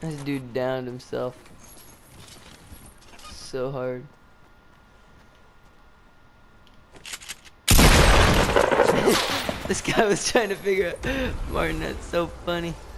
This dude downed himself so hard. This guy was trying to figure out Martin. That's so funny.